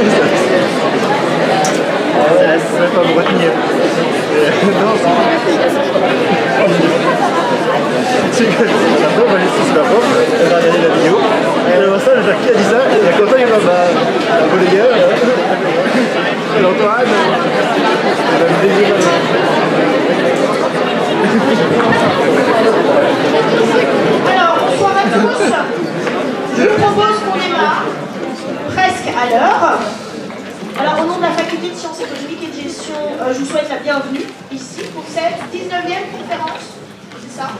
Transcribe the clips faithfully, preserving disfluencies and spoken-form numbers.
C'est pas me retenir. Non, c'est que après, moi, je suis sur la porte, elle va regarder la vidéo. Et alors, ça, Jackie a dit ça, et il est content, il va bah, un peu les gars. Et Antoine, il va me désirer. Alors, bonsoir à tous. Je vous propose qu'on démarre presque à l'heure. Alors, au nom de la Faculté de Sciences économiques et de Gestion, euh, je vous souhaite la bienvenue ici pour cette dix-neuvième conférence. C'est ça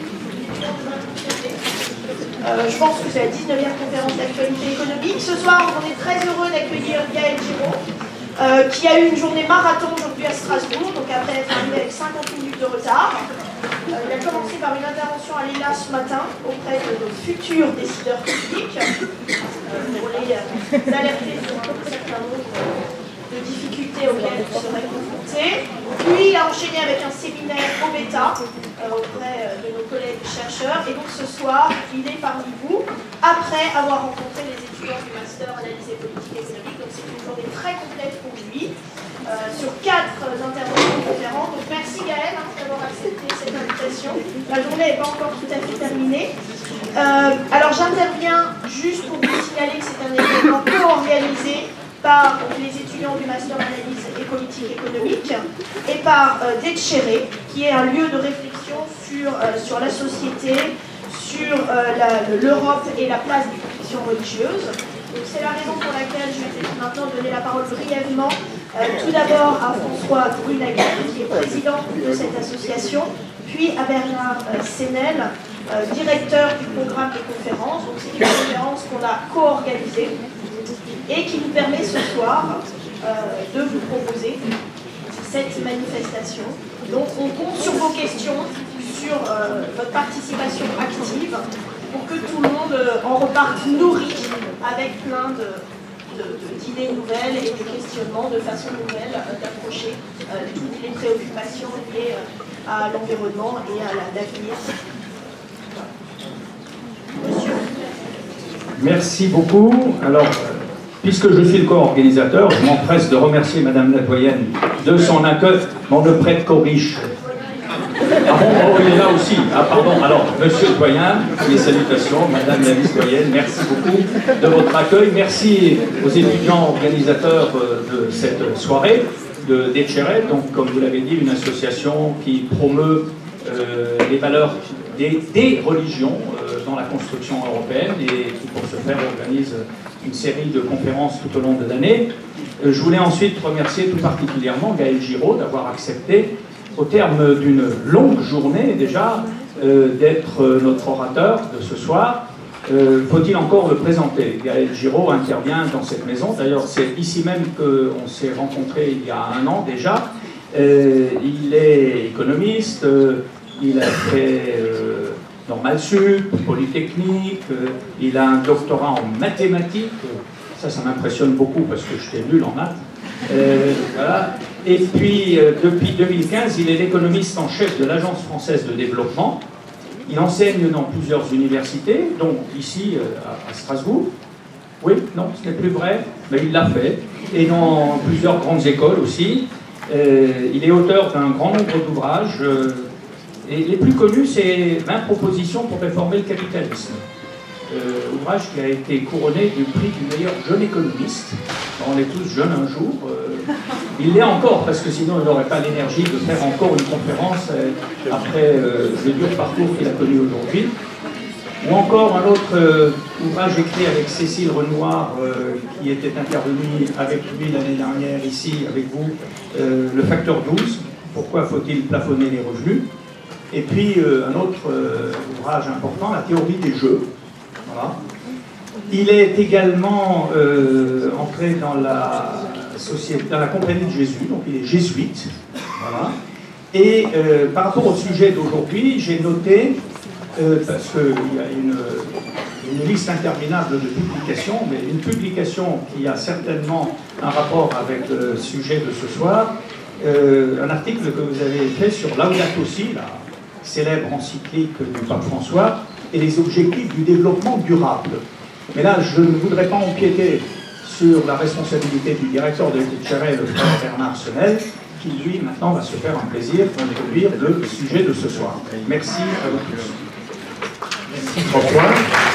euh, Je pense que c'est la dix-neuvième conférence d'actualité économique. Ce soir, on est très heureux d'accueillir Gaël Giraud, euh, qui a eu une journée marathon aujourd'hui à Strasbourg, donc après être arrivé avec cinquante minutes de retard. Euh, il a commencé par une intervention à l'E L A ce matin auprès de nos futurs décideurs publics euh, pour les euh, alerter sur un certain nombre de difficultés auxquelles ils seraient confrontés. Puis il a enchaîné avec un séminaire au bêta euh, auprès de nos collègues chercheurs. Et donc ce soir, il est parmi vous après avoir rencontré les étudiants du master analyse et politique économique. Donc c'est une journée très complète pour lui. Euh, sur quatre euh, interventions différentes. Donc merci Gaël hein, d'avoir accepté cette invitation. La journée n'est pas encore tout à fait terminée. Euh, alors j'interviens juste pour vous signaler que c'est un événement co-organisé par donc, les étudiants du Master Analyse et Politique Économique et par euh, Dechere, qui est un lieu de réflexion sur, euh, sur la société, sur euh, l'Europe et la place des confessions religieuses. C'est la raison pour laquelle je vais maintenant donner la parole brièvement, euh, tout d'abord à François Brunagel, qui est président de cette association, puis à Bernard euh, Sénel, euh, directeur du programme de conférence. Donc c'est une conférence qu'on a co-organisée et qui nous permet ce soir euh, de vous proposer cette manifestation. Donc on compte sur vos questions, sur euh, votre participation active, pour que tout le monde euh, en reparte nourri avec plein d'idées nouvelles et de questionnements de façon nouvelle euh, d'approcher euh, toutes les préoccupations liées euh, à l'environnement et à l'avenir. Monsieur. Merci beaucoup. Alors, puisque je suis le co-organisateur, je m'empresse de remercier Madame la doyenne de son accueil. On ne prête qu'aux riches. Ah bon, oh, il est là aussi. Ah pardon, alors, monsieur le doyen, les salutations, madame la vice-doyenne, merci beaucoup de votre accueil. Merci aux étudiants organisateurs de cette soirée de Dechere, donc comme vous l'avez dit, une association qui promeut euh, les valeurs des, des religions euh, dans la construction européenne et qui pour ce faire organise une série de conférences tout au long de l'année. Euh, je voulais ensuite remercier tout particulièrement Gaël Giraud d'avoir accepté au terme d'une longue journée déjà, euh, d'être euh, notre orateur de ce soir. Euh, Faut-il encore le présenter? Gaël Giraud intervient dans cette maison. D'ailleurs, c'est ici même qu'on s'est rencontrés il y a un an déjà. Euh, il est économiste, euh, il a fait euh, Normal Sup, Polytechnique, euh, il a un doctorat en mathématiques. Ça, ça m'impressionne beaucoup parce que je t'ai nul en maths. Euh, voilà. Et puis, euh, depuis deux mille quinze, il est l'économiste en chef de l'Agence française de développement. Il enseigne dans plusieurs universités, donc ici, euh, à, à Strasbourg. Oui, non, ce n'est plus vrai, mais il l'a fait. Et dans plusieurs grandes écoles aussi. Euh, il est auteur d'un grand nombre d'ouvrages. Euh, et les plus connus, c'est vingt propositions pour réformer le capitalisme. Euh, ouvrage qui a été couronné du prix du meilleur jeune économiste. On est tous jeunes un jour. Euh, il l'est encore, parce que sinon il n'aurait pas l'énergie de faire encore une conférence euh, après euh, le dur parcours qu'il a connu aujourd'hui. Ou encore un autre euh, ouvrage écrit avec Cécile Renoir, euh, qui était intervenu avec lui l'année dernière ici, avec vous, euh, le facteur douze, pourquoi faut-il plafonner les revenus? Et puis euh, un autre euh, ouvrage important, la théorie des jeux. Voilà. Il est également euh, entré dans la, société, dans la compagnie de Jésus, donc il est jésuite. Voilà. Et euh, par rapport au sujet d'aujourd'hui, j'ai noté, euh, parce qu'il y a une, une liste interminable de publications, mais une publication qui a certainement un rapport avec le sujet de ce soir, euh, un article que vous avez fait sur Laudato Si, la célèbre encyclique du pape François, et les objectifs du développement durable. Mais là, je ne voudrais pas empiéter sur la responsabilité du directeur de l'équipe Chéret, le frère Bernard Senel, qui lui maintenant va se faire un plaisir pour introduire le sujet de ce soir. Merci à vous tous. Merci. Au revoir.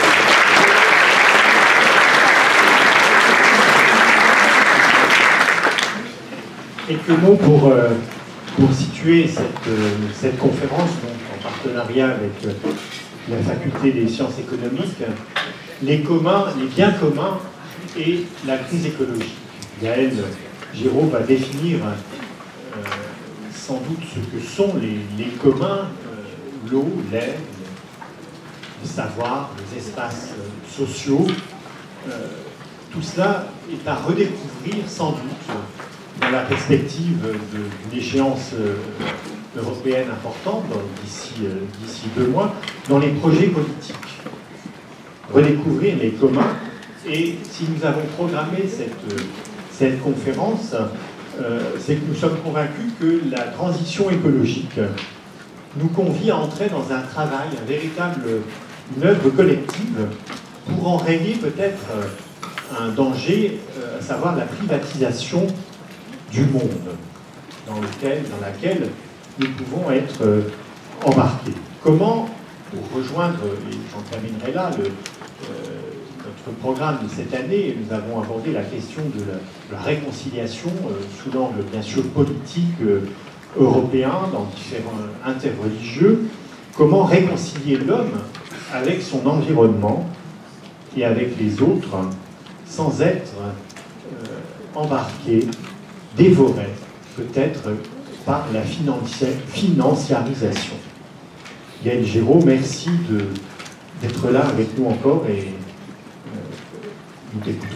Quelques mots pour, euh, pour situer cette, euh, cette conférence, donc, en partenariat avec euh, la Faculté des sciences économiques, les communs, les biens communs et la crise écologique. Gaël Giraud va définir euh, sans doute ce que sont les, les communs, euh, l'eau, l'air, les savoirs, les espaces euh, sociaux. Euh, tout cela est à redécouvrir sans doute dans la perspective d'une échéance euh, européenne importante d'ici euh, d'ici deux mois, dans les projets politiques. Redécouvrir les communs. Et si nous avons programmé cette, cette conférence, euh, c'est que nous sommes convaincus que la transition écologique nous convie à entrer dans un travail, un véritable, une œuvre collective pour enrayer peut-être un danger, euh, à savoir la privatisation du monde dans, lequel, dans laquelle nous pouvons être euh, embarqués. Comment, pour rejoindre, et j'en terminerai là, le, euh, notre programme de cette année, nous avons abordé la question de la, de la réconciliation euh, sous l'angle bien sûr politique euh, européen, dans différents interreligieux. Comment réconcilier l'homme avec son environnement et avec les autres sans être euh, embarqué, dévoré peut-être par la financiarisation. Gaël Giraud, merci d'être là avec nous encore et euh, nous t'écoutons.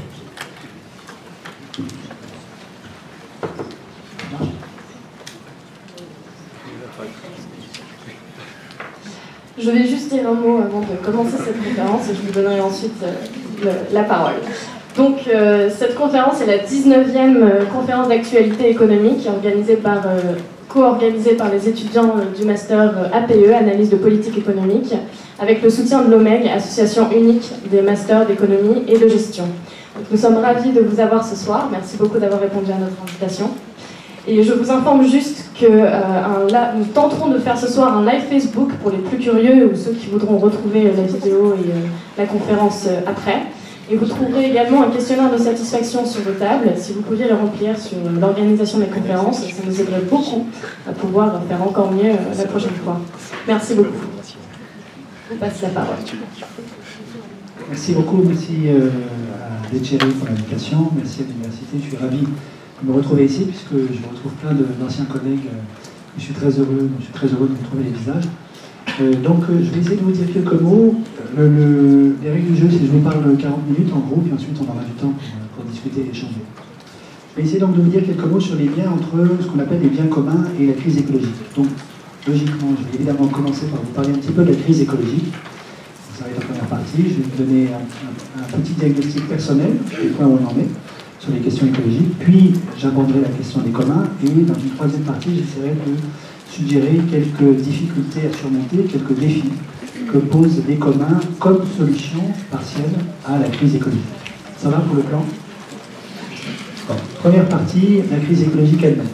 Je vais juste dire un mot avant de commencer cette conférence et je vous donnerai ensuite euh, le, la parole. Donc, euh, cette conférence est la dix-neuvième euh, conférence d'actualité économique organisée par, euh, co-organisée par les étudiants euh, du master euh, A P E, Analyse de politique économique, avec le soutien de l'O M E G, Association unique des masters d'économie et de gestion. Donc, nous sommes ravis de vous avoir ce soir. Merci beaucoup d'avoir répondu à notre invitation. Et je vous informe juste que euh, un, là, nous tenterons de faire ce soir un live Facebook pour les plus curieux ou ceux qui voudront retrouver euh, la vidéo et euh, la conférence euh, après. Et vous trouverez également un questionnaire de satisfaction sur vos tables. Si vous pouviez le remplir sur l'organisation des conférences, ça nous aiderait beaucoup à pouvoir faire encore mieux euh, la prochaine fois. Merci beaucoup. Je vous passe la parole. Merci beaucoup, merci euh, à Déchéry pour l'invitation, merci à l'université. Je suis ravi de me retrouver ici puisque je retrouve plein d'anciens collègues. Euh, je suis très heureux, je suis très heureux de vous retrouver les visages. Euh, donc euh, je vais essayer de vous dire quelques mots. Le, le, les règles du jeu, c'est que je vous parle quarante minutes en groupe, et ensuite on aura du temps pour, pour discuter et échanger. Je vais essayer donc de vous dire quelques mots sur les liens entre ce qu'on appelle les biens communs et la crise écologique. Donc, logiquement, je vais évidemment commencer par vous parler un petit peu de la crise écologique. Ça va être la première partie. Je vais vous donner un, un, un petit diagnostic personnel, des points où on en est, sur les questions écologiques. Puis, j'aborderai la question des communs. Et dans une troisième partie, j'essaierai de suggérer quelques difficultés à surmonter, quelques défis que posent les communs comme solution partielle à la crise écologique. Ça va pour le plan? Bon. Première partie, la crise écologique elle-même.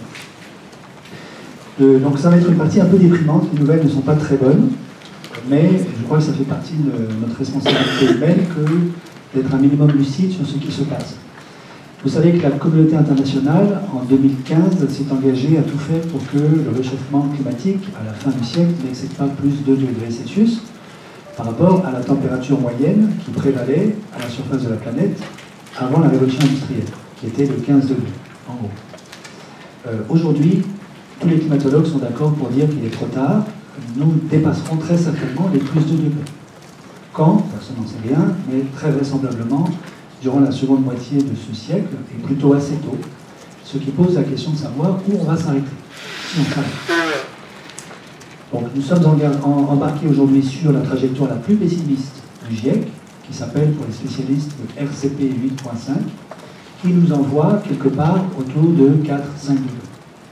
Euh, donc ça va être une partie un peu déprimante, les nouvelles ne sont pas très bonnes, mais je crois que ça fait partie de notre responsabilité humaine que d'être un minimum lucide sur ce qui se passe. Vous savez que la communauté internationale, en deux mille quinze, s'est engagée à tout faire pour que le réchauffement climatique, à la fin du siècle, n'excède pas plus de deux degrés Celsius par rapport à la température moyenne qui prévalait à la surface de la planète avant la révolution industrielle, qui était de quinze degrés, en gros. Euh, Aujourd'hui, tous les climatologues sont d'accord pour dire qu'il est trop tard. Nous dépasserons très certainement les plus de degrés. Quand? Personne n'en sait rien, mais très vraisemblablement durant la seconde moitié de ce siècle, et plutôt assez tôt, ce qui pose la question de savoir où on va s'arrêter, si on s'arrête. Donc nous sommes embarqués aujourd'hui sur la trajectoire la plus pessimiste du GIEC, qui s'appelle pour les spécialistes le R C P huit point cinq, qui nous envoie quelque part autour de quatre à cinq degrés.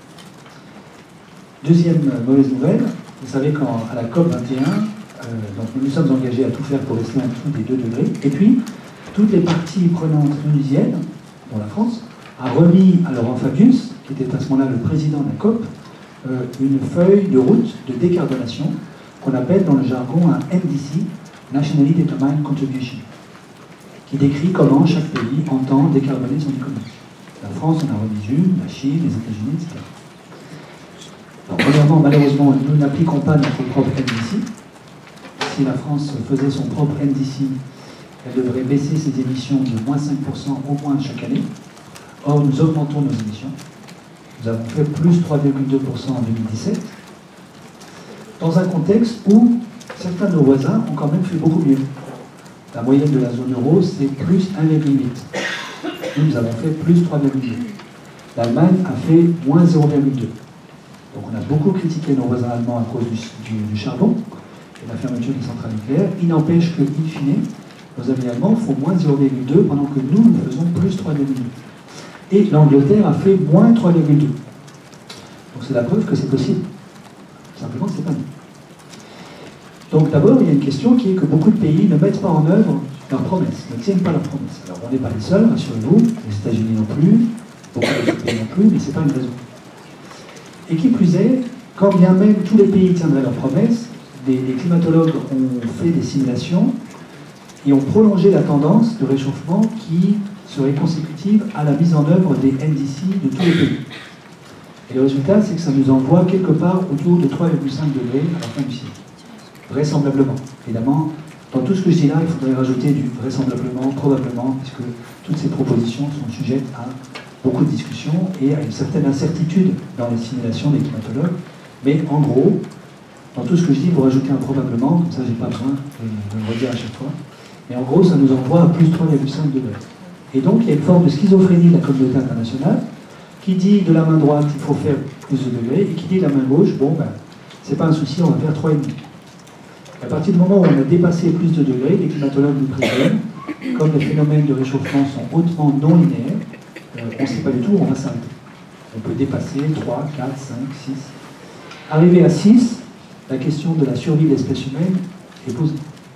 Deuxième mauvaise nouvelle, vous savez qu'à la COP vingt et un, euh, donc nous nous sommes engagés à tout faire pour rester en dessous des deux degrés, et puis toutes les parties prenantes onusiennes dont la France, a remis à Laurent Fabius, qui était à ce moment-là le président de la COP, euh, une feuille de route de décarbonation qu'on appelle dans le jargon un N D C, Nationally Determined Contribution, qui décrit comment chaque pays entend décarboner son économie. La France en a remis une, la Chine, les États-Unis, et cetera. Alors, premièrement, malheureusement, nous n'appliquons pas notre propre N D C. Si la France faisait son propre N D C, elle devrait baisser ses émissions de moins cinq pour cent au moins chaque année. Or, nous augmentons nos émissions. Nous avons fait plus trois virgule deux pour cent en deux mille dix-sept, dans un contexte où certains de nos voisins ont quand même fait beaucoup mieux. La moyenne de la zone euro, c'est plus un virgule huit. Nous, nous avons fait plus trois virgule deux. L'Allemagne a fait moins zéro virgule deux. Donc on a beaucoup critiqué nos voisins allemands à cause du, du, du charbon et de la fermeture des centrales nucléaires. Il n'empêche que, in fine, nos amis allemands font moins zéro virgule deux pendant que nous, nous faisons plus trois virgule deux. Et l'Angleterre a fait moins trois virgule deux. Donc c'est la preuve que c'est possible. Simplement, c'est pas nous. Donc d'abord, il y a une question qui est que beaucoup de pays ne mettent pas en œuvre leurs promesses, ne tiennent pas leurs promesses. Alors on n'est pas les seuls, rassurez-vous, les États-Unis non plus, beaucoup d'autres pays non plus, mais ce n'est pas une raison. Et qui plus est, quand bien même tous les pays tiendraient leurs promesses, des, les climatologues ont fait des simulations et ont prolongé la tendance de réchauffement qui serait consécutive à la mise en œuvre des N D C de tous les pays. Et le résultat, c'est que ça nous envoie quelque part autour de trois virgule cinq degrés à la fin du siècle. Vraisemblablement. Évidemment, dans tout ce que je dis là, il faudrait rajouter du vraisemblablement, probablement, puisque toutes ces propositions sont sujettes à beaucoup de discussions et à une certaine incertitude dans les simulations des climatologues. Mais en gros, dans tout ce que je dis, vous rajoutez un probablement, comme ça j'ai pas besoin de, de le redire à chaque fois. Mais en gros, ça nous envoie à plus trois virgule cinq degrés. Et donc, il y a une forme de schizophrénie de la communauté internationale qui dit de la main droite, il faut faire plus de degrés, et qui dit de la main gauche, bon, ben, c'est pas un souci, on va faire trois virgule cinq. À partir du moment où on a dépassé plus de degrés, les climatologues nous préviennent, comme les phénomènes de réchauffement sont hautement non linéaires, euh, on ne sait pas du tout où on va s'arrêter. On peut dépasser trois, quatre, cinq, six. Arrivé à six, la question de la survie de l'espèce humaine est posée.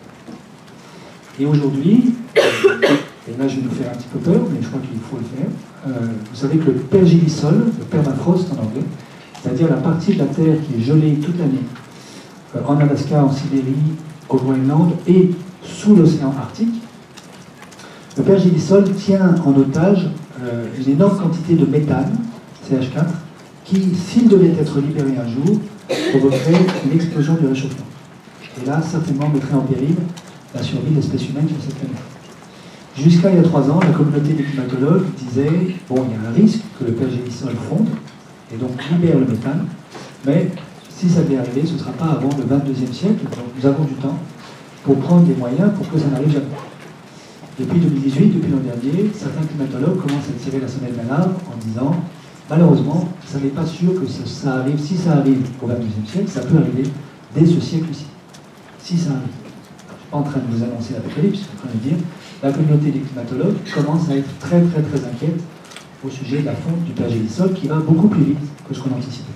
Et aujourd'hui, et là je vais nous faire un petit peu peur, mais je crois qu'il faut le faire, euh, vous savez que le pergélisol, le permafrost en anglais, c'est-à-dire la partie de la Terre qui est gelée toute l'année, euh, en Alaska, en Sibérie, au Groenland et sous l'océan Arctique, le pergélisol tient en otage euh, une énorme quantité de méthane, C H quatre, qui, s'il devait être libéré un jour, provoquerait une explosion du réchauffement. Et là, certainement mettrait en péril la survie de l'espèce humaine sur cette planète. Jusqu'à il y a trois ans, la communauté des climatologues disait bon, il y a un risque que le pergélisol fonde et donc libère le méthane, mais si ça devait arriver, ce ne sera pas avant le vingt-deuxième siècle, donc nous avons du temps pour prendre des moyens pour que ça n'arrive jamais. Depuis deux mille dix-huit, depuis l'an dernier, certains climatologues commencent à tirer la sonnette d'alarme en disant malheureusement, ça n'est pas sûr que ça, ça arrive, si ça arrive au vingt-deuxième siècle, ça peut arriver dès ce siècle-ci. Si ça arrive. Je ne suis pas en train de vous annoncer l'apocalypse, je suis en train de dire la communauté des climatologues commence à être très très très inquiète au sujet de la fonte du pergélisol qui va beaucoup plus vite que ce qu'on anticipait.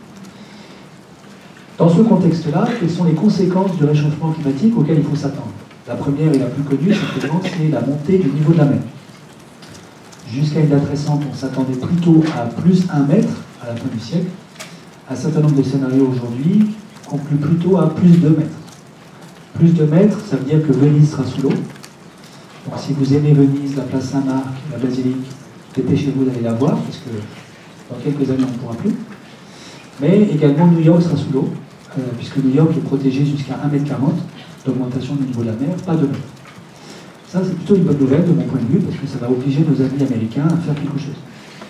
Dans ce contexte-là, quelles sont les conséquences du réchauffement climatique auxquelles il faut s'attendre? La première et la plus connue, certainement, c'est la montée du niveau de la mer. Jusqu'à une date récente, on s'attendait plutôt à plus un mètre à la fin du siècle. Un certain nombre de scénarios aujourd'hui concluent plutôt à plus deux mètres. Plus de mètres, ça veut dire que Venise sera sous l'eau. Donc si vous aimez Venise, la place Saint-Marc, la basilique, dépêchez-vous d'aller la voir, parce que dans quelques années, on ne pourra plus. Mais également, New York sera sous l'eau, euh, puisque New York est protégé jusqu'à un mètre quarante d'augmentation du niveau de la mer, pas deux mètres. Ça, c'est plutôt une bonne nouvelle de mon point de vue, parce que ça va obliger nos amis américains à faire quelque chose.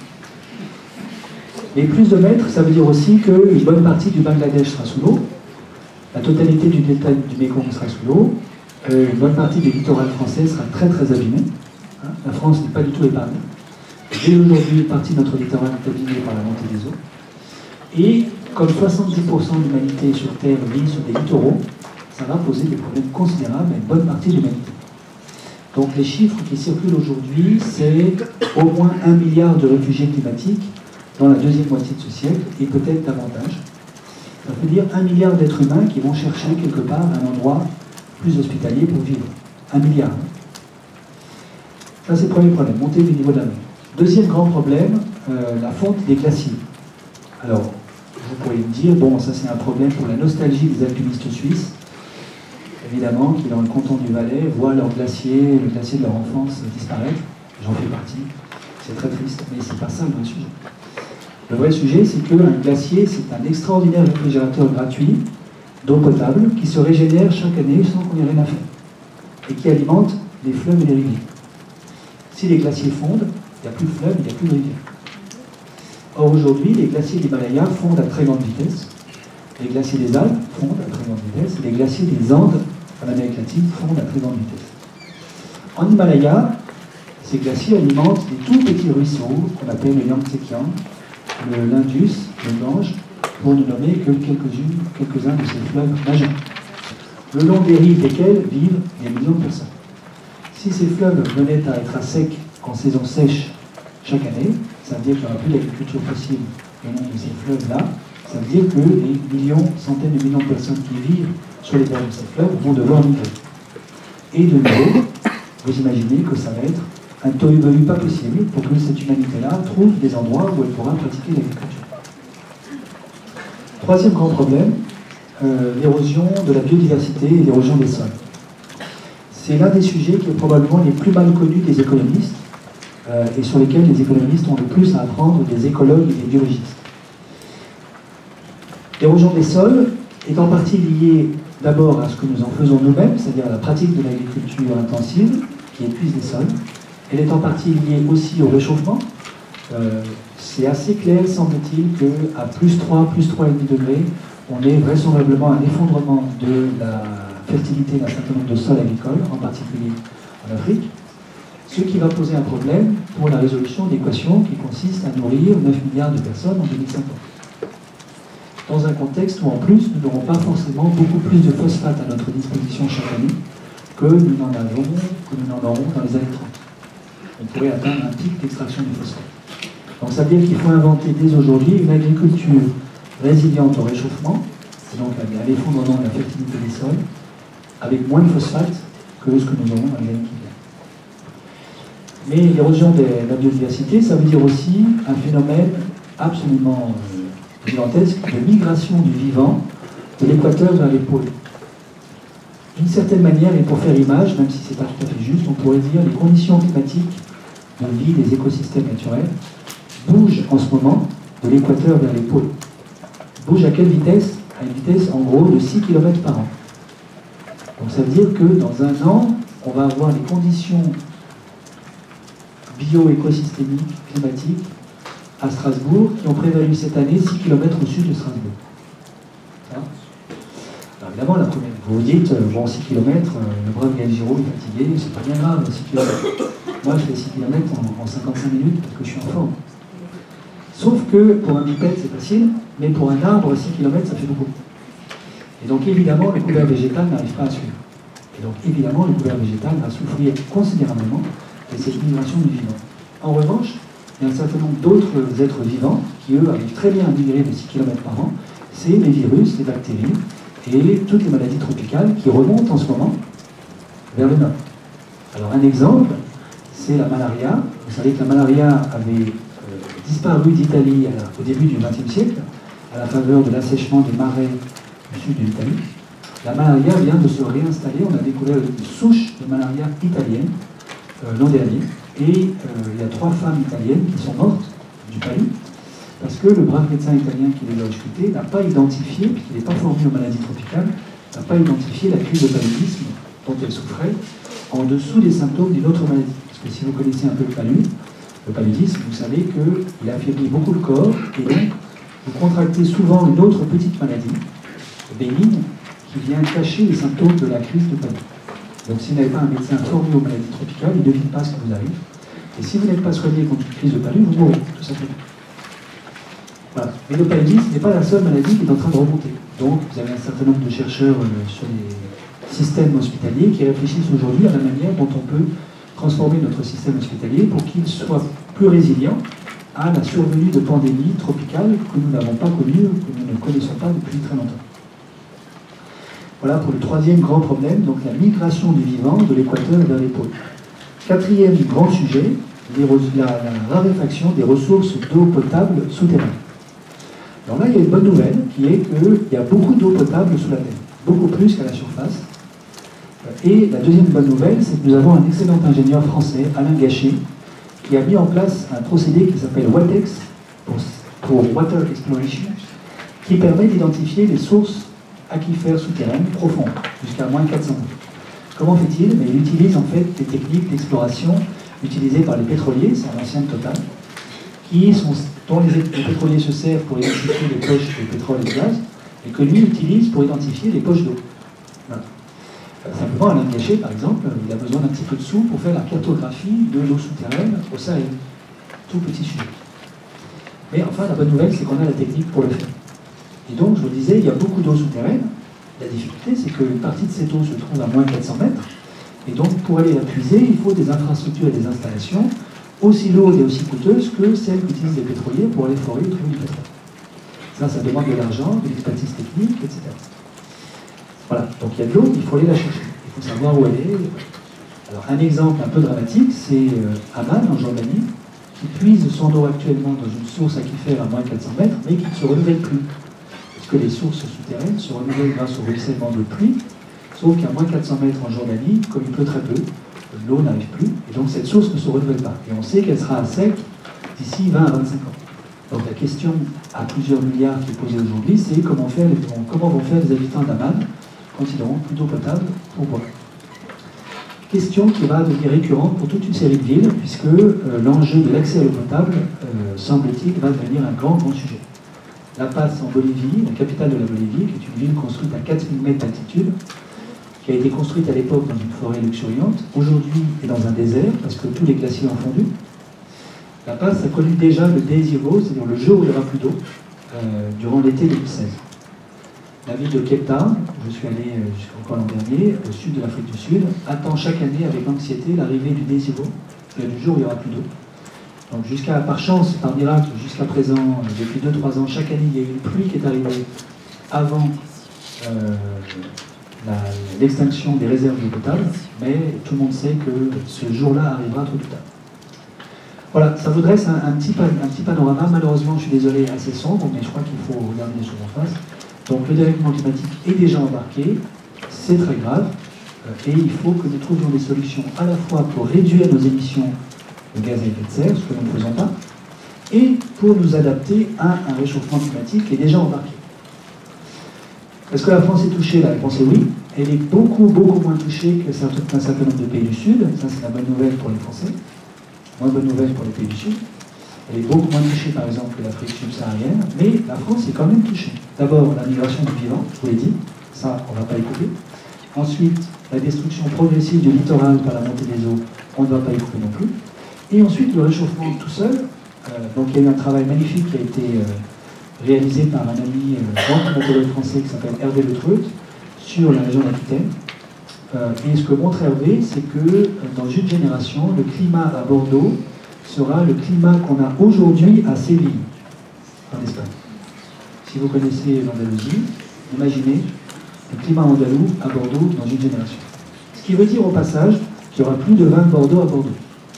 Mais plus de mètres, ça veut dire aussi qu'une bonne partie du Bangladesh sera sous l'eau, la totalité du delta du Mékong sera sous l'eau, euh, une bonne partie du littoral français sera très très abîmée. Hein, la France n'est pas du tout épargnée. Dès aujourd'hui, une partie de notre littoral est abîmée par la montée des eaux. Et comme soixante-dix pour cent de l'humanité sur Terre vit sur des littoraux, ça va poser des problèmes considérables à une bonne partie de l'humanité. Donc les chiffres qui circulent aujourd'hui, c'est au moins un milliard de réfugiés climatiques dans la deuxième moitié de ce siècle, et peut-être davantage. Ça veut dire un milliard d'êtres humains qui vont chercher quelque part un endroit plus hospitalier pour vivre. Un milliard. Ça, c'est le premier problème, montée du niveau de la mer. Deuxième grand problème, euh, la fonte des glaciers. Alors, vous pourriez me dire, bon, ça c'est un problème pour la nostalgie des alpinistes suisses, évidemment, qui dans le canton du Valais voient leur glacier, le glacier de leur enfance disparaître. J'en fais partie. C'est très triste, mais c'est pas ça le vrai sujet. Le vrai sujet, c'est qu'un glacier, c'est un extraordinaire réfrigérateur gratuit d'eau potable qui se régénère chaque année sans qu'on ait rien à faire et qui alimente les fleuves et les rivières. Si les glaciers fondent, il n'y a plus de fleuves, il n'y a plus de rivières. Or aujourd'hui, les glaciers de l'Himalaya fondent à très grande vitesse, les glaciers des Alpes fondent à très grande vitesse, et les glaciers des Andes, en Amérique latine, fondent à très grande vitesse. En Himalaya, ces glaciers alimentent des tout petits ruisseaux qu'on appelle le Yangtze-Kiang, le l'Indus, le Gange, pour ne nommer que quelques-unes, quelques-uns de ces fleuves majeurs, le long des rives desquels vivent des millions de personnes. Si ces fleuves venaient à être à sec en saison sèche chaque année, ça veut dire qu'il n'y aura plus d'agriculture possible au long de ces fleuves-là. Ça veut dire que les millions, centaines de millions de personnes qui vivent sur les berges de ces fleuves vont devoir migrer. Et de nouveau, vous imaginez que ça va être un tohu-bohu pas possible pour que cette humanité-là trouve des endroits où elle pourra pratiquer l'agriculture. Troisième grand problème, euh, l'érosion de la biodiversité et l'érosion des sols. C'est l'un des sujets qui est probablement les plus mal connus des économistes euh, et sur lesquels les économistes ont le plus à apprendre des écologues et des biologistes. L'érosion des sols est en partie liée d'abord à ce que nous en faisons nous-mêmes, c'est-à-dire à la pratique de l'agriculture intensive qui épuise les sols. Elle est en partie liée aussi au réchauffement. Euh, c'est assez clair, semble-t-il, qu'à plus trois, plus trois virgule cinq degrés, on est vraisemblablement un effondrement de la fertilité d'un certain nombre de sols agricoles, en particulier en Afrique, ce qui va poser un problème pour la résolution d'équations qui consiste à nourrir neuf milliards de personnes en deux mille cinquante. Dans un contexte où en plus nous n'aurons pas forcément beaucoup plus de phosphate à notre disposition chaque année que nous n'en avons, que nous n'en aurons dans les années trente. On pourrait atteindre un pic d'extraction du phosphate. Donc ça veut dire qu'il faut inventer dès aujourd'hui une agriculture résiliente au réchauffement, et donc à l'effondrement de la fertilité des sols, avec moins de phosphate que ce que nous aurons dans les années qui viennent. Mais l'érosion de la biodiversité, ça veut dire aussi un phénomène absolument euh, gigantesque de migration du vivant de l'équateur vers les pôles. D'une certaine manière, et pour faire image, même si ce n'est pas tout à fait juste, on pourrait dire que les conditions climatiques de vie des écosystèmes naturels bougent en ce moment de l'équateur vers les pôles. Bougent à quelle vitesse? À une vitesse en gros de six kilomètres par an. Donc ça veut dire que dans un an, on va avoir les conditions bio-écosystémiques, climatiques, à Strasbourg, qui ont prévalu cette année six kilomètres au sud de Strasbourg. Ça Alors évidemment, la première, vous vous dites, bon, six kilomètres, le brave Gaël Giraud est fatigué, c'est pas bien grave, six kilomètres. Moi, je fais six kilomètres en, en cinquante-cinq minutes parce que je suis en forme. Sauf que pour un bipède, c'est facile, mais pour un arbre, six kilomètres, ça fait beaucoup. Et donc évidemment, le couvert végétal n'arrive pas à suivre. Et donc évidemment, le couvert végétal va souffrir considérablement de cette migration du vivant. En revanche, il y a un certain nombre d'autres êtres vivants qui, eux, arrivent très bien à migrer de six kilomètres par an. C'est les virus, les bactéries et toutes les maladies tropicales qui remontent en ce moment vers le nord. Alors un exemple, c'est la malaria. Vous savez que la malaria avait euh, disparu d'Italie au début du vingtième siècle, à la faveur de l'assèchement des marais du sud de l'Italie. La malaria vient de se réinstaller. On a découvert une souche de malaria italienne euh, l'an dernier. Et euh, il y a trois femmes italiennes qui sont mortes du palu, parce que le brave médecin italien qui les a auscultées n'a pas identifié, puisqu'il n'est pas formé aux maladies tropicales, n'a pas identifié la crise de paludisme dont elle souffrait en dessous des symptômes d'une autre maladie. Parce que si vous connaissez un peu le palu, le paludisme, vous savez qu'il affaiblit beaucoup le corps, et donc vous contractez souvent une autre petite maladie, bénigne, qui vient cacher les symptômes de la crise de palu. Donc si vous n'avez pas un médecin formé aux maladies tropicales, il ne devine pas ce qui vous arrive. Et si vous n'êtes pas soigné contre une crise de palu, vous mourrez, tout simplement. Voilà. Mais le paludisme n'est pas la seule maladie qui est en train de remonter. Donc vous avez un certain nombre de chercheurs euh, sur les systèmes hospitaliers qui réfléchissent aujourd'hui à la manière dont on peut transformer notre système hospitalier pour qu'il soit plus résilient à la survenue de pandémies tropicales que nous n'avons pas connues, que nous ne connaissons pas depuis très longtemps. Voilà pour le troisième grand problème, donc la migration du vivant de l'équateur vers les pôles. Quatrième grand sujet, les, la, la raréfaction des ressources d'eau potable souterraine. Alors là, il y a une bonne nouvelle, qui est qu'il y a beaucoup d'eau potable sous la terre, beaucoup plus qu'à la surface. Et la deuxième bonne nouvelle, c'est que nous avons un excellent ingénieur français, Alain Gachet, qui a mis en place un procédé qui s'appelle WATEX, pour, pour Water Exploration, qui permet d'identifier les sources aquifères souterraines profondes, jusqu'à moins quatre cents mètres. Comment fait-il? Mais il utilise en fait des techniques d'exploration utilisées par les pétroliers, c'est un ancien Total, qui sont, dont les, les pétroliers se servent pour identifier les poches de pétrole et de gaz, et que lui utilise pour identifier les poches d'eau. Voilà. Simplement, Alain Gachet, par exemple, il a besoin d'un petit peu de sous pour faire la cartographie de l'eau souterraine au Sahel. Tout petit sujet. Mais enfin, la bonne nouvelle, c'est qu'on a la technique pour le faire. Et donc, je vous disais, il y a beaucoup d'eau souterraine. La difficulté, c'est qu'une partie de cette eau se trouve à moins quatre cents mètres. Et donc, pour aller la puiser, il faut des infrastructures et des installations aussi lourdes et aussi coûteuses que celles qu'utilisent les pétroliers pour aller forer et trouver du pétrole. Ça, ça demande de l'argent, de l'expertise technique, et cetera. Voilà, donc il y a de l'eau, il faut aller la chercher. Il faut savoir où elle est. Alors, un exemple un peu dramatique, c'est euh, Amman, en Jordanie, qui puise son eau actuellement dans une source aquifère à moins de quatre cents mètres, mais qui ne se renouvelle plus. Parce que les sources souterraines se renouvellent grâce au ruissellement de pluie, sauf qu'à moins de quatre cents mètres en Jordanie, comme il pleut très peu, l'eau n'arrive plus, et donc cette source ne se renouvelle pas. Et on sait qu'elle sera à sec d'ici vingt à vingt-cinq ans. Donc la question à plusieurs milliards qui est posée aujourd'hui, c'est comment, faire les, comment vont faire les habitants d'Amman quand ils auront plus d'eau potable pour boire. Question qui va devenir récurrente pour toute une série de villes, puisque euh, l'enjeu de l'accès à l'eau potable, euh, semble-t-il, va devenir un grand, grand sujet. La Paz en Bolivie, la capitale de la Bolivie, qui est une ville construite à quatre mille mètres d'altitude, qui a été construite à l'époque dans une forêt luxuriante, aujourd'hui est dans un désert, parce que tous les glaciers ont fondu. La Paz a connu déjà le Day Zero, c'est-à-dire le jour où il n'y aura plus d'eau, euh, durant l'été deux mille seize. La ville de Cape Town, je suis allé euh, jusqu'en l'an dernier, au sud de l'Afrique du Sud, attend chaque année avec anxiété l'arrivée du Day Zero, du jour où il n'y aura plus d'eau. Donc jusqu'à, par chance, par miracle, jusqu'à présent, euh, depuis deux trois ans, chaque année, il y a eu une pluie qui est arrivée avant euh, l'extinction des réserves d'eau potable, mais tout le monde sait que ce jour-là arrivera trop tard. Voilà, ça vous dresse un, un, petit, un petit panorama. Malheureusement, je suis désolé, assez sombre, mais je crois qu'il faut regarder les choses en face. Donc le dérèglement climatique est déjà embarqué, c'est très grave, euh, et il faut que nous trouvions des solutions à la fois pour réduire nos émissions de gaz à effet de serre, ce que nous ne faisons pas, et pour nous adapter à un réchauffement climatique qui est déjà embarqué. Est-ce que la France est touchée? La réponse est oui. Elle est beaucoup, beaucoup moins touchée que un certain nombre de pays du Sud. Ça, c'est la bonne nouvelle pour les Français. Moins bonne nouvelle pour les pays du Sud. Elle est beaucoup moins touchée, par exemple, que l'Afrique subsaharienne. Mais la France est quand même touchée. D'abord, la migration du vivant, je vous l'ai dit. Ça, on ne va pas y couper. Ensuite, la destruction progressive du littoral par la montée des eaux, on ne va pas y couper non plus. Et ensuite, le réchauffement tout seul. Euh, donc, il y a eu un travail magnifique qui a été euh, réalisé par un ami euh, grand climatologue français qui s'appelle Hervé Le Treut sur la région d'Aquitaine. Euh, et ce que montre Hervé, c'est que euh, dans une génération, le climat à Bordeaux sera le climat qu'on a aujourd'hui à Séville, en Espagne. Si vous connaissez l'Andalousie, imaginez le climat andalou à Bordeaux dans une génération. Ce qui veut dire au passage qu'il y aura plus de vin de Bordeaux à Bordeaux.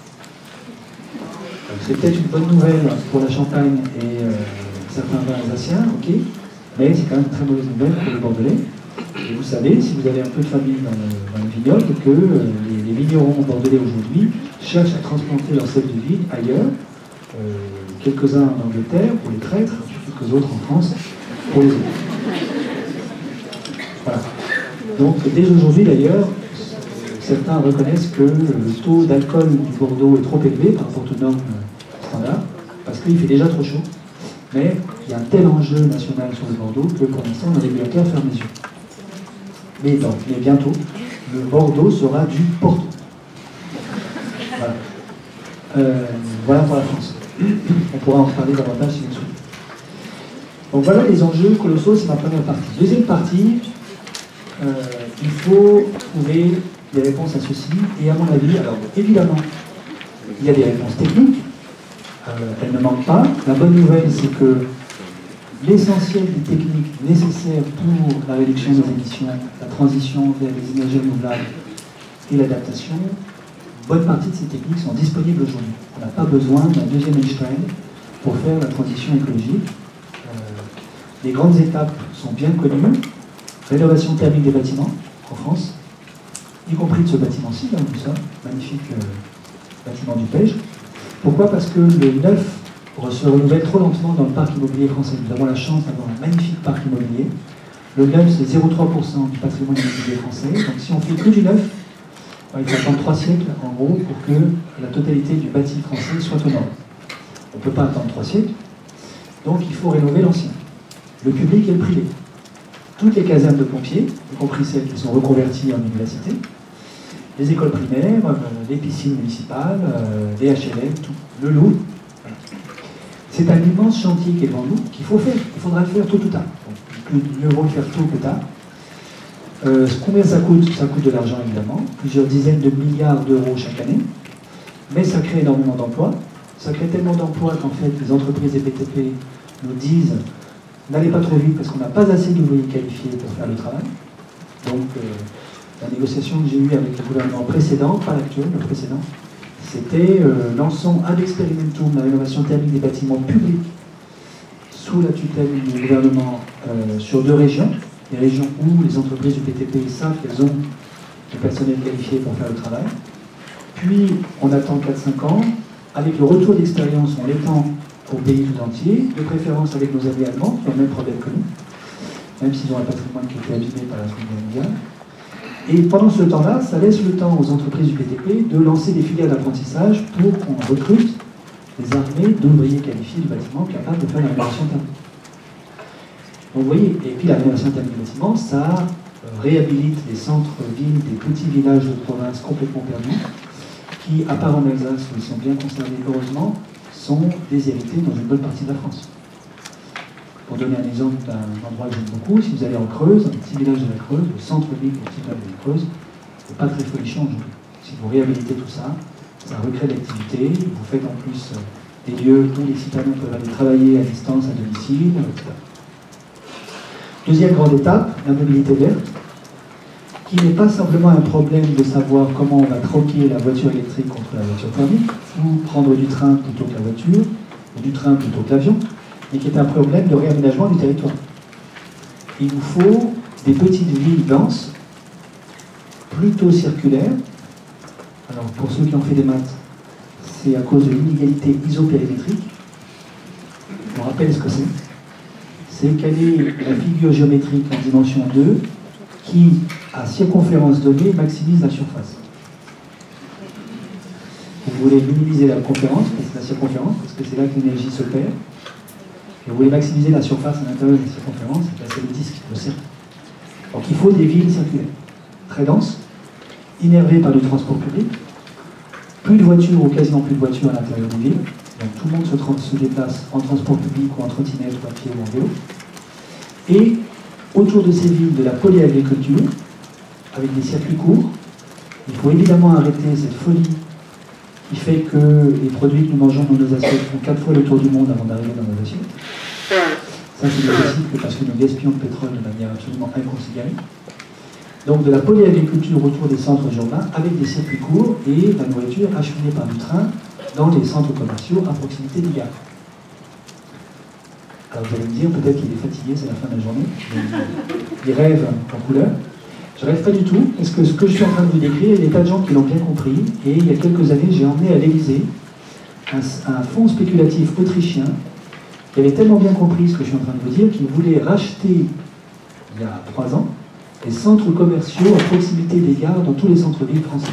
C'est peut-être une bonne nouvelle pour la Champagne et euh, certains vins alsaciens, ok, mais c'est quand même une très mauvaise nouvelle pour les Bordelais. Et vous savez, si vous avez un peu de famille dans le, dans le vignoble, que euh, les, les vignerons bordelais aujourd'hui cherchent à transplanter leur sel de vigne ailleurs, euh, quelques-uns en Angleterre pour les traîtres, quelques autres en France pour les autres. Voilà. Donc dès aujourd'hui d'ailleurs, certains reconnaissent que le taux d'alcool du Bordeaux est trop élevé par rapport aux normes standards, parce qu'il fait déjà trop chaud. Mais il y a un tel enjeu national sur le Bordeaux que pour l'instant, le régulateur ferme les yeux. Mais, non, mais bientôt, le Bordeaux sera du Porto. Voilà. Euh, voilà pour la France. On pourra en reparler davantage si vous le souhaitez. Donc voilà les enjeux colossaux, c'est ma première partie. Deuxième partie, euh, il faut trouver des réponses à ceci, et à mon avis, alors évidemment, il y a des réponses techniques, euh, elles ne manquent pas. La bonne nouvelle, c'est que l'essentiel des techniques nécessaires pour la réduction des émissions, la transition vers les énergies renouvelables et l'adaptation bonne partie de ces techniques sont disponibles aujourd'hui. On n'a pas besoin d'un deuxième Einstein pour faire la transition écologique. Euh, les grandes étapes sont bien connues. Rénovation thermique des bâtiments en France, y compris de ce bâtiment-ci, là où nous sommes, magnifique euh, bâtiment du Pège. Pourquoi? Parce que le neuf se renouvelle trop lentement dans le parc immobilier français. Nous avons la chance d'avoir un magnifique parc immobilier. Le neuf, c'est zéro virgule trois pour cent du patrimoine immobilier français. Donc si on fait que du neuf, il faut attendre trois siècles, en gros, pour que la totalité du bâti français soit aux normes. On ne peut pas attendre trois siècles. Donc il faut rénover l'ancien. Le public et le privé. Toutes les casernes de pompiers, y compris celles qui sont reconverties en université, les écoles primaires, euh, les piscines municipales, euh, les H L M, tout, le Louvre. Voilà. C'est un immense chantier qui est devant nous, qu'il faut faire. Il faudra le faire tôt ou tard. Donc, mieux vaut le faire tôt que tard. Euh, combien ça coûte? Ça coûte de l'argent évidemment, plusieurs dizaines de milliards d'euros chaque année, mais ça crée énormément d'emplois. Ça crée tellement d'emplois qu'en fait les entreprises et P T P nous disent n'allez pas trop vite parce qu'on n'a pas assez d'ouvriers qualifiés pour faire le travail. Donc euh, la négociation que j'ai eue avec le gouvernement précédent, pas l'actuel, le précédent, c'était euh, lançons ad experimentum la rénovation thermique des bâtiments publics sous la tutelle du gouvernement euh, sur deux régions, les régions où les entreprises du P T P savent qu'elles ont du personnel qualifié pour faire le travail. Puis on attend quatre cinq ans, avec le retour d'expérience, on l'étend au pays tout entier, de préférence avec nos amis allemands qui ont le même problème que nous, même s'ils ont un patrimoine qui a été abîmé par la Seconde Guerre mondiale. Et pendant ce temps-là, ça laisse le temps aux entreprises du P T P de lancer des filières d'apprentissage pour qu'on recrute des armées d'ouvriers qualifiés du bâtiment capables de faire la rénovation thermique. Donc vous voyez, et puis la rénovation thermique du bâtiment, ça réhabilite les centres-villes des petits villages de province complètement perdus, qui, à part en Alsace, où ils sont bien conservés heureusement, sont déshérités dans une bonne partie de la France. Pour donner un exemple d'un endroit que j'aime beaucoup, si vous allez en Creuse, un petit village de la Creuse, le centre-ville du petit village de la Creuse, c'est pas très folichon aujourd'hui. Si vous réhabilitez tout ça, ça recrée l'activité, vous faites en plus des lieux où les citadins peuvent aller travailler à distance, à domicile, et cetera. Deuxième grande étape, la mobilité verte, qui n'est pas simplement un problème de savoir comment on va troquer la voiture électrique contre la voiture thermique, ou prendre du train plutôt que la voiture, ou du train plutôt que l'avion, mais qui est un problème de réaménagement du territoire. Il nous faut des petites villes denses, plutôt circulaires. Alors, pour ceux qui ont fait des maths, c'est à cause de l'inégalité isopérimétrique. Je vous rappelle ce que c'est. C'est quelle est la figure géométrique en dimension deux qui, à circonférence donnée, maximise la surface. Vous voulez minimiser la conférence, la circonférence, parce que c'est là que l'énergie se perd. Et vous voulez maximiser la surface à l'intérieur de la circonférence, c'est le disque, le cercle. Donc il faut des villes circulaires, très denses, innervées par le transport public, plus de voitures ou quasiment plus de voitures à l'intérieur des villes. Donc tout le monde se, se déplace en transport public ou en trottinette ou à pied ou en vélo. Et autour de ces villes, de la polyagriculture, avec des circuits courts. Il faut évidemment arrêter cette folie qui fait que les produits que nous mangeons dans nos assiettes font quatre fois le tour du monde avant d'arriver dans nos assiettes. Ça, c'est possible parce que nous gaspillons le pétrole de manière absolument inconsidérée. Donc de la polyagriculture autour des centres urbains avec des circuits courts et la nourriture acheminée par du train dans les centres commerciaux à proximité des gares. Alors vous allez me dire, peut-être qu'il est fatigué, c'est la fin de la journée. Il rêve en couleur. Je ne rêve pas du tout, parce que ce que je suis en train de vous décrire, il y a des tas de gens qui l'ont bien compris. Et il y a quelques années, j'ai emmené à l'Élysée un, un fonds spéculatif autrichien qui avait tellement bien compris ce que je suis en train de vous dire qu'il voulait racheter, il y a trois ans, les centres commerciaux à proximité des gares dans tous les centres-villes français.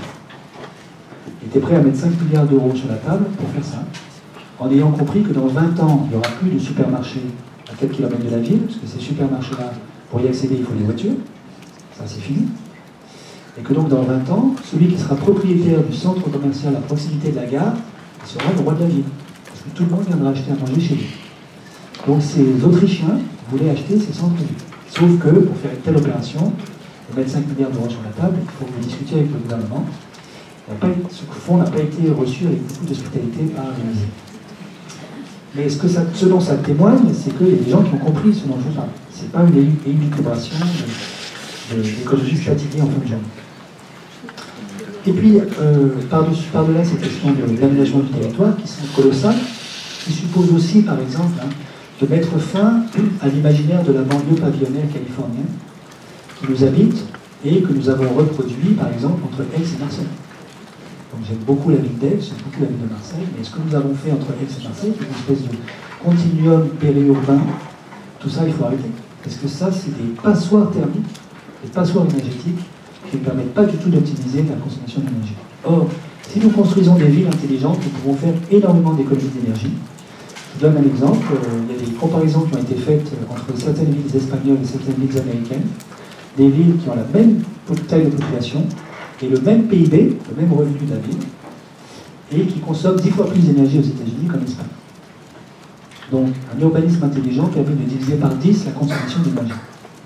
Il était prêt à mettre cinq milliards d'euros sur la table pour faire ça, en ayant compris que dans vingt ans, il n'y aura plus de supermarchés à quelques kilomètres de la ville, parce que ces supermarchés-là, pour y accéder, il faut des voitures. Ça, c'est fini. Et que donc, dans vingt ans, celui qui sera propriétaire du centre commercial à proximité de la gare sera le roi de la ville. Parce que tout le monde viendra acheter à manger chez lui. Donc, ces Autrichiens voulaient acheter ces centres-villes. Sauf que, pour faire une telle opération, pour mettre cinq milliards d'euros sur la table, il faut que vous discutiez avec le gouvernement. Ce fonds n'a pas été reçu avec beaucoup d'hospitalité par l'Élysée. Mais ce, que ça, ce dont ça témoigne, c'est qu'il y a des gens qui ont compris ce dont je vous parle. Ce n'est pas une élucubration de, de, d'écologistes fatigués en fin de journée. Et puis, euh, par-dessus, par-delà ces questions de l'aménagement du territoire, qui sont colossales, qui supposent aussi, par exemple, hein, de mettre fin à l'imaginaire de la banlieue pavillonnaire californienne, qui nous habite et que nous avons reproduit, par exemple, entre Aix et Marseille. Donc j'aime beaucoup la ville d'Aix, j'aime beaucoup la ville de Marseille, mais ce que nous avons fait entre Aix et Marseille, c'est une espèce de continuum périurbain, tout ça, il faut arrêter. Parce que ça, c'est des passoires thermiques, des passoires énergétiques, qui ne permettent pas du tout d'optimiser la consommation d'énergie. Or, si nous construisons des villes intelligentes, nous pouvons faire énormément d'économies d'énergie. Je donne un exemple, il y a des comparaisons qui ont été faites entre certaines villes espagnoles et certaines villes américaines, des villes qui ont la même taille de population et le même P I B, le même revenu de la ville, et qui consomment dix fois plus d'énergie aux États-Unis qu'en Espagne. Donc, un urbanisme intelligent permet de diviser par dix la consommation d'énergie.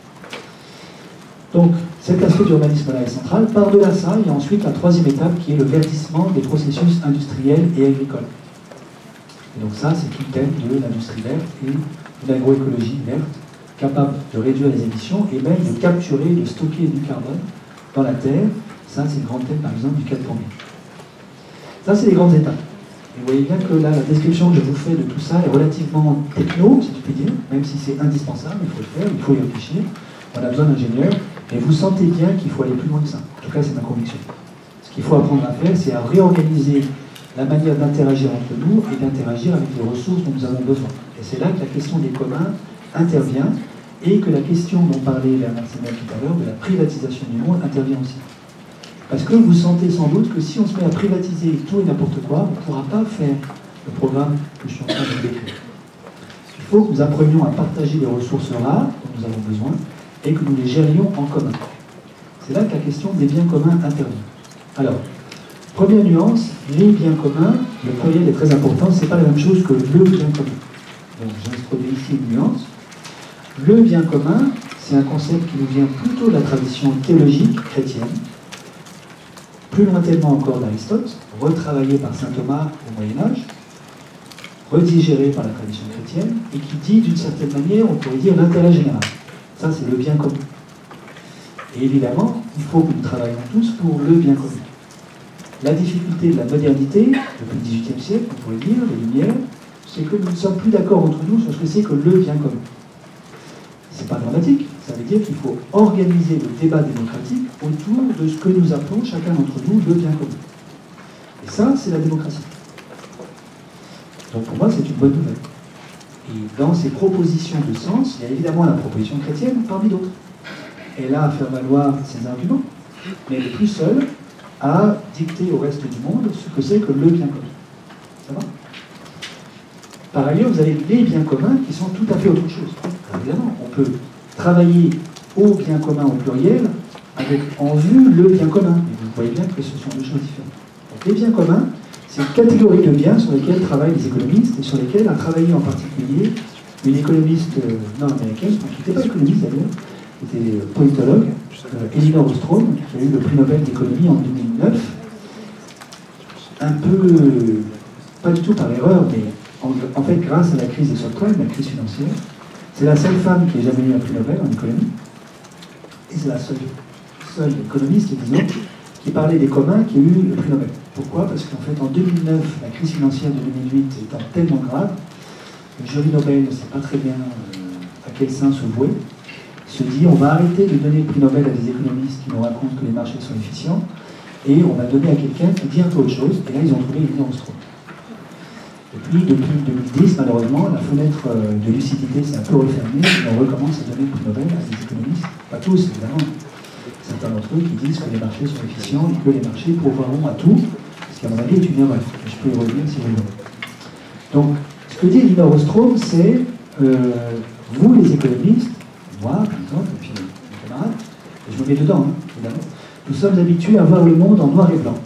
Donc, cet aspect d'urbanisme-là est central. Par-delà ça, il y a ensuite la troisième étape qui est le verdissement des processus industriels et agricoles. Et donc ça, c'est tout le thème de l'industrie verte et de l'agroécologie verte, capable de réduire les émissions et même de capturer, de stocker du carbone dans la terre. Ça, c'est le grand thème, par exemple, du quatre pour mille. Ça, c'est les grandes étapes. Et vous voyez bien que là, la description que je vous fais de tout ça est relativement techno, si tu peux dire, même si c'est indispensable, il faut le faire, il faut y réfléchir. On a besoin d'ingénieurs, mais vous sentez bien qu'il faut aller plus loin que ça. En tout cas, c'est ma conviction. Ce qu'il faut apprendre à faire, c'est à réorganiser la manière d'interagir entre nous et d'interagir avec les ressources dont nous avons besoin. Et c'est là que la question des communs intervient et que la question dont parlait Bernard Semel tout à l'heure, de la privatisation du monde, intervient aussi. Parce que vous sentez sans doute que si on se met à privatiser tout et n'importe quoi, on ne pourra pas faire le programme que je suis en train de vous décrire. Il faut que nous apprenions à partager les ressources rares dont nous avons besoin et que nous les gérions en commun. C'est là que la question des biens communs intervient. Alors, première nuance, les biens communs, le pluriel est très important, ce n'est pas la même chose que le bien commun. Donc j'introduis ici une nuance. Le bien commun, c'est un concept qui nous vient plutôt de la tradition théologique chrétienne, plus lointainement encore d'Aristote, retravaillé par saint Thomas au Moyen-Âge, redigéré par la tradition chrétienne, et qui dit d'une certaine manière, on pourrait dire, l'intérêt général. Ça, c'est le bien commun. Et évidemment, il faut que nous travaillions tous pour le bien commun. La difficulté de la modernité, depuis le dix-huitième siècle, on pourrait dire, les Lumières, c'est que nous ne sommes plus d'accord entre nous sur ce que c'est que le bien commun. C'est pas dramatique, ça veut dire qu'il faut organiser le débat démocratique autour de ce que nous appelons chacun d'entre nous le bien commun. Et ça, c'est la démocratie. Donc pour moi, c'est une bonne nouvelle. Et dans ces propositions de sens, il y a évidemment la proposition chrétienne parmi d'autres. Elle a à faire valoir ses arguments, mais elle est plus seule à dicter au reste du monde ce que c'est que le bien commun. Ça va ? Par ailleurs, vous avez les biens communs qui sont tout à fait autre chose. Alors, évidemment, on peut travailler au bien commun au pluriel avec en vue le bien commun. Et vous voyez bien que ce sont deux choses différentes. Donc, les biens communs, c'est une catégorie de biens sur lesquels travaillent les économistes et sur lesquels a travaillé en particulier une économiste nord-américaine, qui n'était pas économiste d'ailleurs, qui était politologue, euh, Elinor Ostrom, qui a eu le prix Nobel d'économie en deux mille neuf. Un peu, pas du tout par erreur, mais en, en fait grâce à la crise des subprimes, la crise financière. C'est la seule femme qui ait jamais eu un prix Nobel en économie. Et c'est la seule, seule économiste, disons, qui parlait des communs qui a eu le prix Nobel. Pourquoi ? Parce qu'en fait, en deux mille neuf, la crise financière de deux mille huit étant tellement grave, le jury Nobel ne sait pas très bien euh, à quel sein se vouer, se dit on va arrêter de donner le prix Nobel à des économistes qui nous racontent que les marchés sont efficients, et on va donner à quelqu'un qui dit un peu autre chose, et là ils ont trouvé Elinor Ostrom. Et puis depuis deux mille dix, malheureusement, la fenêtre de lucidité s'est un peu refermée, et on recommence à donner le prix Nobel à des économistes, pas tous évidemment, certains d'entre eux qui disent que les marchés sont efficients et que les marchés pourvoiront à tout, ce qui à mon avis est une erreur. Je peux y revenir si vous voulez. Donc, ce que dit Elinor Ostrom, c'est euh, vous les économistes, moi par exemple, et puis mes camarades, et je me mets dedans, hein, évidemment, nous sommes habitués à voir le monde en noir et blanc,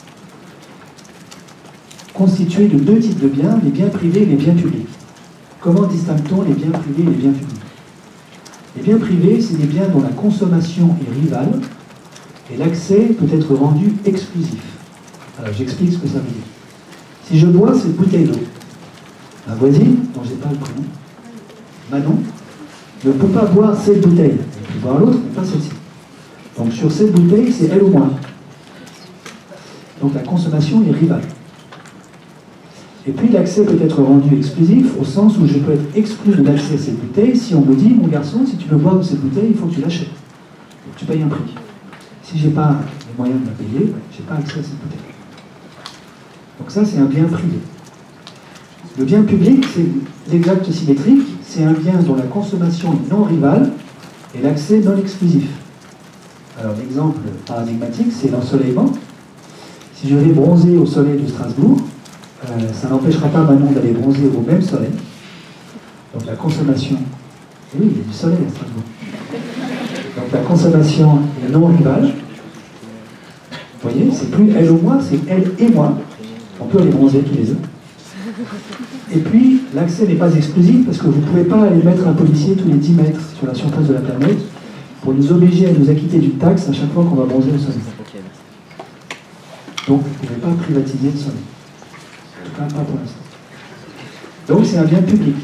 constitué de deux types de biens, les biens privés et les biens publics. Comment distingue-t-on les biens privés et les biens publics ? Les biens privés, c'est des biens dont la consommation est rivale et l'accès peut être rendu exclusif. Alors j'explique ce que ça veut dire. Si je bois cette bouteille d'eau, ma voisine, dont je n'ai pas le prénom, Manon, ne peut pas boire cette bouteille. Elle peut boire l'autre, mais pas celle-ci. Donc sur cette bouteille, c'est elle ou moi. Donc la consommation est rivale. Et puis l'accès peut être rendu exclusif au sens où je peux être exclu de l'accès à cette bouteille si on me dit, mon garçon, si tu veux boire de cette bouteille, il faut que tu l'achètes. Donc tu payes un prix. Si je n'ai pas les moyens de la payer, je n'ai pas accès à cette bouteille. Donc ça, c'est un bien privé. Le bien public, c'est l'exact symétrique, c'est un bien dont la consommation est non rivale et l'accès non exclusif. Alors l'exemple paradigmatique, c'est l'ensoleillement. Si je vais bronzer au soleil de Strasbourg, euh, ça n'empêchera pas Manon d'aller bronzer au même soleil. Donc la consommation, et oui, il y a du soleil à Strasbourg. Donc la consommation est non rivale. Vous voyez, c'est plus elle ou moi, c'est elle et moi. On peut aller bronzer tous les deux. Et puis, l'accès n'est pas exclusif parce que vous ne pouvez pas aller mettre un policier tous les dix mètres sur la surface de la planète pour nous obliger à nous acquitter d'une taxe à chaque fois qu'on va bronzer au soleil. Donc, vous ne pouvez pas privatiser le soleil. En tout cas, pas pour l'instant. Donc, c'est un bien public.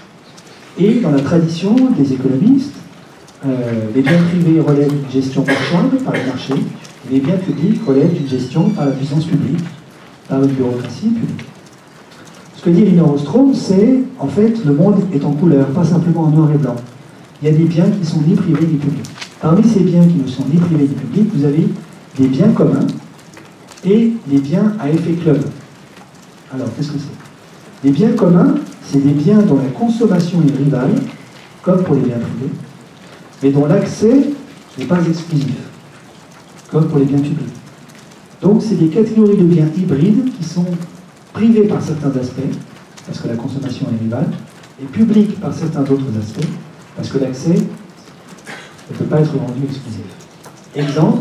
Et dans la tradition des économistes, euh, les biens privés relèvent d'une gestion marchande par le marché, et les biens publics relèvent d'une gestion par la puissance publique, par une bureaucratie publique. Ce que dit Elinor Ostrom, c'est, en fait, le monde est en couleur, pas simplement en noir et blanc. Il y a des biens qui sont ni privés ni publics. Parmi ces biens qui ne sont ni privés ni publics, vous avez des biens communs et les biens à effet club. Alors, qu'est-ce que c'est? Les biens communs, c'est des biens dont la consommation est rivale, comme pour les biens privés, mais dont l'accès n'est pas exclusif, comme pour les biens publics. Donc, c'est des catégories de biens hybrides qui sont privés par certains aspects, parce que la consommation est rivale, et publics par certains autres aspects, parce que l'accès ne peut pas être rendu exclusif. Exemple,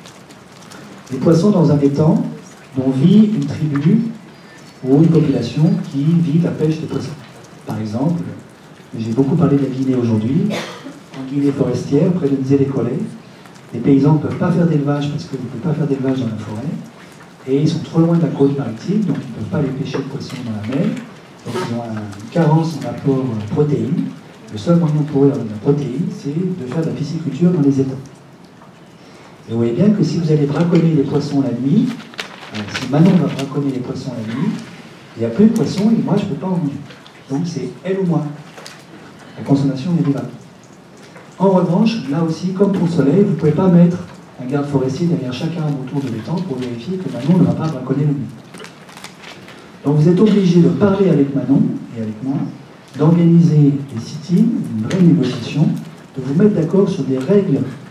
les poissons dans un étang dont vit une tribu ou une population qui vit la pêche des poissons. Par exemple, j'ai beaucoup parlé de la Guinée aujourd'hui, en Guinée forestière, près de Nzélé-Kolé, les paysans ne peuvent pas faire d'élevage parce qu'ils ne peuvent pas faire d'élevage dans la forêt, et ils sont trop loin de la côte maritime, donc ils ne peuvent pas aller pêcher de poissons dans la mer, donc ils ont une carence en apport en protéines. Le seul moyen pour eux d'avoir de la protéine, c'est de faire de la pisciculture dans les étangs. Et vous voyez bien que si vous allez braconner les poissons la nuit, euh, si Manon va braconner les poissons la nuit, il n'y a plus de poissons et moi je ne peux pas en manger. Donc c'est elle ou moi. La consommation est rivale. En revanche, là aussi, comme pour le soleil, vous ne pouvez pas mettre un garde forestier derrière chaque arbre autour de l'étang pour vérifier que Manon ne va pas braconner la nuit. Donc vous êtes obligé de parler avec Manon et avec moi, d'organiser des sit-ins, une vraie négociation, de vous mettre d'accord sur des règles